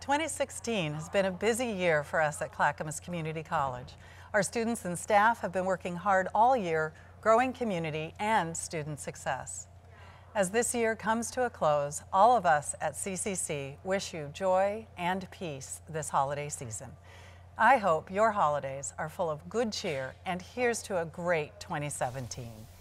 2016 has been a busy year for us at Clackamas Community College. Our students and staff have been working hard all year, growing community and student success. As this year comes to a close, all of us at CCC wish you joy and peace this holiday season. I hope your holidays are full of good cheer, and here's to a great 2017.